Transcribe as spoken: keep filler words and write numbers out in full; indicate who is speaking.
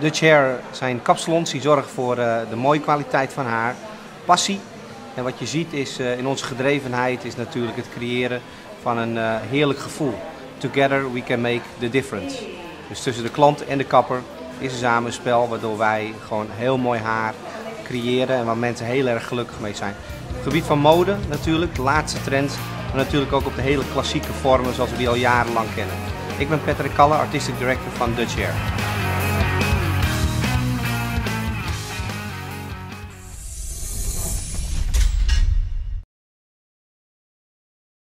Speaker 1: Dutch Hair zijn kapsalons die zorgen voor uh, de mooie kwaliteit van haar, passie. En wat je ziet is uh, in onze gedrevenheid is natuurlijk het creëren van een uh, heerlijk gevoel. Together we can make the difference. Dus tussen de klant en de kapper is een samenspel waardoor wij gewoon heel mooi haar creëren en waar mensen heel erg gelukkig mee zijn. Op het gebied van mode natuurlijk, de laatste trends, maar natuurlijk ook op de hele klassieke vormen zoals we die al jarenlang kennen. Ik ben Patrick Kalle, Artistic Director van Dutch Hair.